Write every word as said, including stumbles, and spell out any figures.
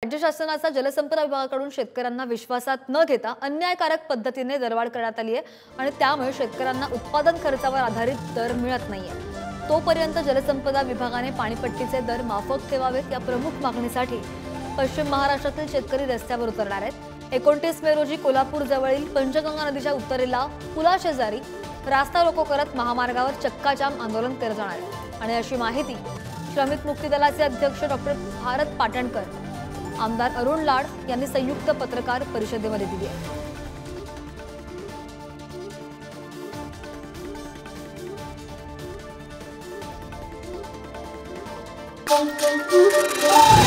राज्य शासनाचा जलसंपदा विभागाकडून शेतकऱ्यांना विश्वासात न घेता अन्यायकारक पद्धतीने दरवाढ करण्यात आली आहे आणि त्यामुळे शेतकऱ्यांना उत्पादन खर्चावर आधारित दर मिळत नाहीये। तोपर्यंत जलसंपदा विभागाने पाणीपट्टीचे दर माफक ठेवावेत या प्रमुख मागणीसाठी पश्चिम महाराष्ट्रातील शेतकरी रस्त्यावर उतरणार आहेत। एकोणतीस मे रोजी कोल्हापूर जवळील पंचगंगा नदीच्या उत्तरेला पुलाशेजारी रास्ता रोको करत महामार्गावर चक्काजाम आंदोलन केले जाणार आहे आणि अशी माहिती श्रमिक मुक्ती दलाचे अध्यक्ष डॉक्टर भारत पाटणकर, आमदार अरुण लाड यांनी संयुक्त पत्रकार परिषदेमध्ये दिली आहे।